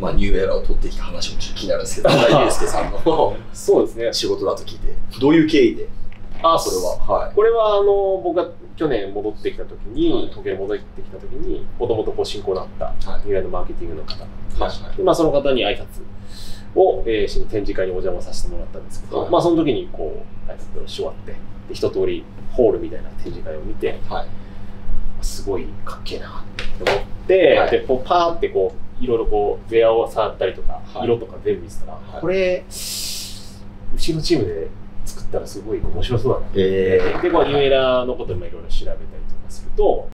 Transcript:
まあニューエラを取ってきた話もちょっと気になるんですけど、ユうスケさんのそうですね。 仕事だと聞いて、どういう経緯でこれは？ これは僕が去年戻ってきた時に、東京に戻ってきた時に、もともと親交のあったニューエラのマーケティングの方で、まあその方に挨拶をしに展示会にお邪魔させてもらったんですけど、まあその時にこう挨拶をし終わって、で一通りホールみたいな展示会を見て、すごいかっけえなって思って、でこうパーってこういろいろこうウェアを触ったりとか、色とか全部見てたら、これうちのチームで作ったらすごい面白そうだなって、でニューエラのこともいろいろ調べたりとかすると、